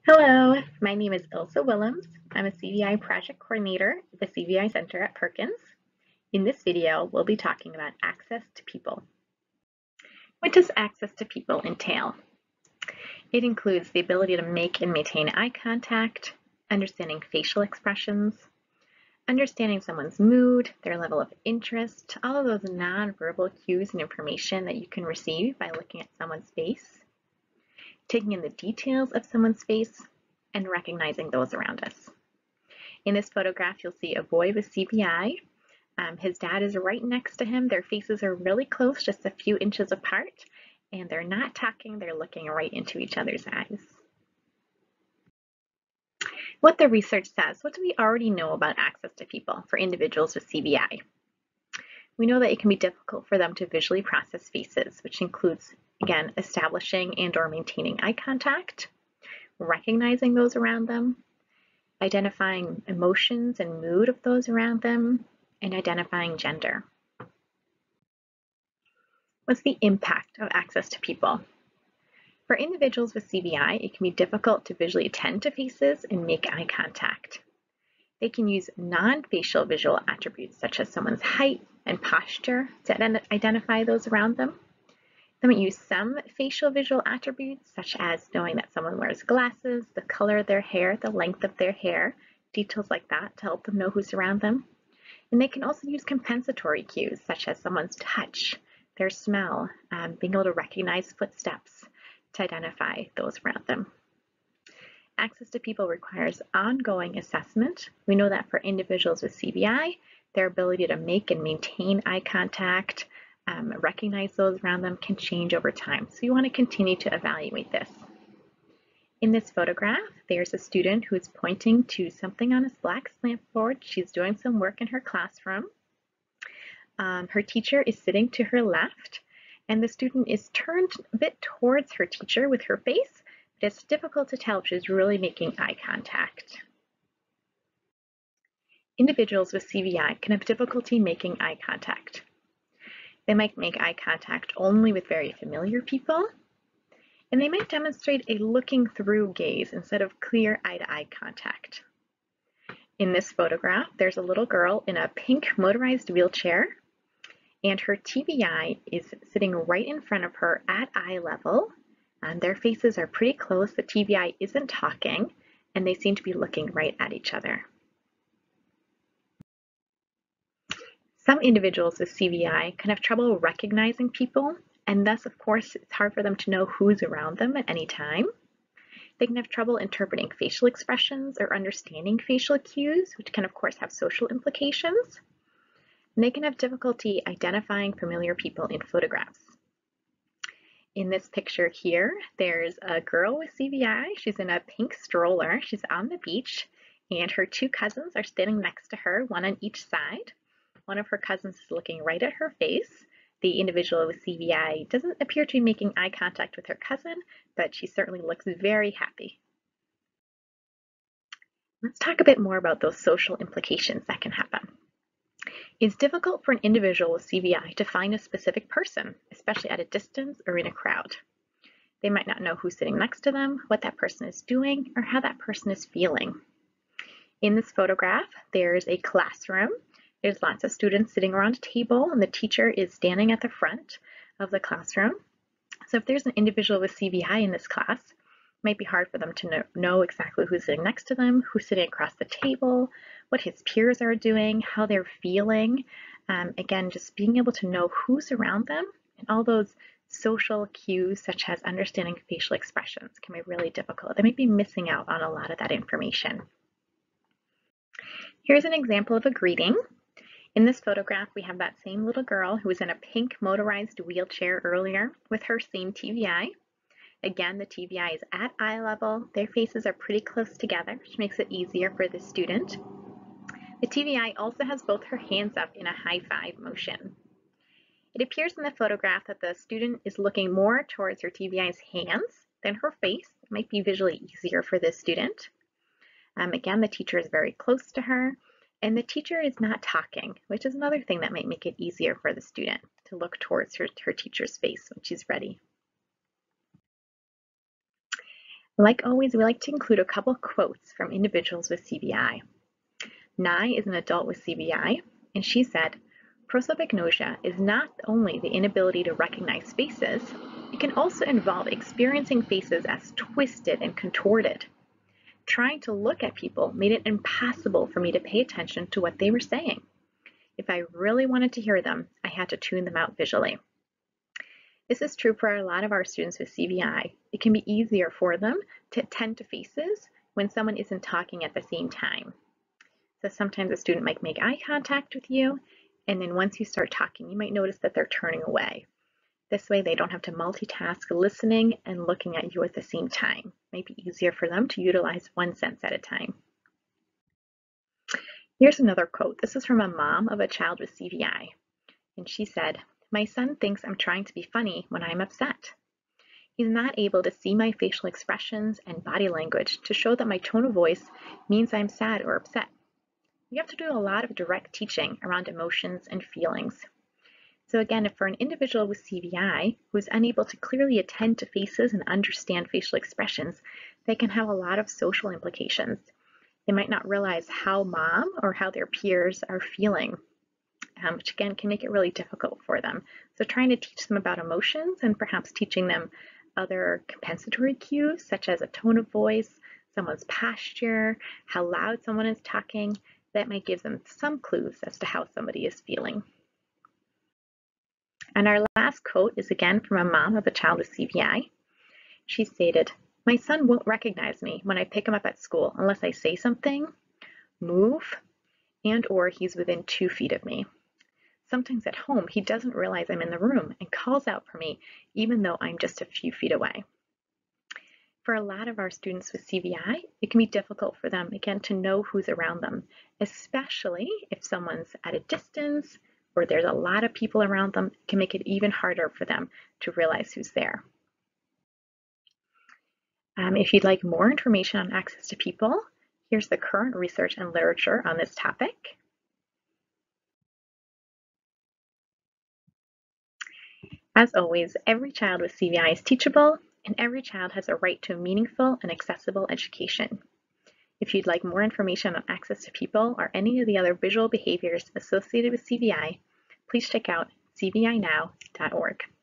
Hello, my name is Ilsa Willems. I'm a CVI project coordinator at the CVI Center at Perkins. In this video, we'll be talking about access to people. What does access to people entail? It includes the ability to make and maintain eye contact, understanding facial expressions, understanding someone's mood, their level of interest, all of those nonverbal cues and information that you can receive by looking at someone's face, taking in the details of someone's face, and recognizing those around us. In this photograph, you'll see a boy with CVI. His dad is right next to him. Their faces are really close, just a few inches apart, and they're not talking, they're looking right into each other's eyes. What the research says, what do we already know about access to people for individuals with CVI? We know that it can be difficult for them to visually process faces, which includes, again, establishing and/or maintaining eye contact, recognizing those around them, identifying emotions and mood of those around them, and identifying gender. What's the impact of access to people? For individuals with CVI, it can be difficult to visually attend to faces and make eye contact. They can use non-facial visual attributes such as someone's height and posture to identify those around them. They might use some facial visual attributes, such as knowing that someone wears glasses, the color of their hair, the length of their hair, details like that to help them know who's around them. And they can also use compensatory cues, such as someone's touch, their smell, being able to recognize footsteps to identify those around them. Access to people requires ongoing assessment. We know that for individuals with CVI, their ability to make and maintain eye contact, recognize those around them can change over time. So you want to continue to evaluate this. In this photograph, there's a student who is pointing to something on a black blackboard. She's doing some work in her classroom. Her teacher is sitting to her left, and the student is turned a bit towards her teacher with her face, but it's difficult to tell if she's really making eye contact. Individuals with CVI can have difficulty making eye contact. They might make eye contact only with very familiar people, and they might demonstrate a looking through gaze instead of clear eye-to-eye contact. In this photograph, there's a little girl in a pink motorized wheelchair, and her TBI is sitting right in front of her at eye level. Their faces are pretty close, the TBI isn't talking, and they seem to be looking right at each other. Some individuals with CVI can have trouble recognizing people, and thus, of course, it's hard for them to know who's around them at any time. They can have trouble interpreting facial expressions or understanding facial cues, which can, of course, have social implications. And they can have difficulty identifying familiar people in photographs. In this picture here, there's a girl with CVI. She's in a pink stroller. She's on the beach, and her two cousins are standing next to her, one on each side. One of her cousins is looking right at her face. The individual with CVI doesn't appear to be making eye contact with her cousin, but she certainly looks very happy. Let's talk a bit more about those social implications that can happen. It's difficult for an individual with CVI to find a specific person, especially at a distance or in a crowd. They might not know who's sitting next to them, what that person is doing, or how that person is feeling. In this photograph, there's a classroom. There's lots of students sitting around a table, and the teacher is standing at the front of the classroom. So if there's an individual with CVI in this class, it might be hard for them to know exactly who's sitting next to them, who's sitting across the table, what his peers are doing, how they're feeling. Again, just being able to know who's around them and all those social cues such as understanding facial expressions can be really difficult. They might be missing out on a lot of that information. Here's an example of a greeting. In this photograph, we have that same little girl who was in a pink motorized wheelchair earlier with her same TBI. Again, the TBI is at eye level. Their faces are pretty close together, which makes it easier for the student. The TBI also has both her hands up in a high five motion. It appears in the photograph that the student is looking more towards her TBI's hands than her face. It might be visually easier for this student. Again, the teacher is very close to her. And the teacher is not talking, which is another thing that might make it easier for the student to look towards her teacher's face when she's ready. Like always, we like to include a couple quotes from individuals with CVI. Nye is an adult with CVI, and she said, prosopagnosia is not only the inability to recognize faces, it can also involve experiencing faces as twisted and contorted. Trying to look at people made it impossible for me to pay attention to what they were saying. If I really wanted to hear them, I had to tune them out visually. This is true for a lot of our students with CVI. It can be easier for them to attend to faces when someone isn't talking at the same time. So sometimes a student might make eye contact with you, and then once you start talking, you might notice that they're turning away. This way they don't have to multitask listening and looking at you at the same time. It might be easier for them to utilize one sense at a time. Here's another quote. This is from a mom of a child with CVI, and she said, "My son thinks I'm trying to be funny when I'm upset. He's not able to see my facial expressions and body language to show that my tone of voice means I'm sad or upset. You have to do a lot of direct teaching around emotions and feelings." So again, if for an individual with CVI who's unable to clearly attend to faces and understand facial expressions, they can have a lot of social implications. They might not realize how mom or how their peers are feeling, which again can make it really difficult for them. So trying to teach them about emotions and perhaps teaching them other compensatory cues, such as a tone of voice, someone's posture, how loud someone is talking, that might give them some clues as to how somebody is feeling. And our last quote is again from a mom of a child with CVI. She stated, "My son won't recognize me when I pick him up at school unless I say something, move, and or he's within 2 feet of me. Sometimes at home, he doesn't realize I'm in the room and calls out for me even though I'm just a few feet away." For a lot of our students with CVI, it can be difficult for them, again, to know who's around them, especially if someone's at a distance or there's a lot of people around them. It can make it even harder for them to realize who's there. If you'd like more information on access to people, here's the current research and literature on this topic. As always, every child with CVI is teachable, and every child has a right to a meaningful and accessible education. If you'd like more information on access to people or any of the other visual behaviors associated with CVI, please check out cvinow.org.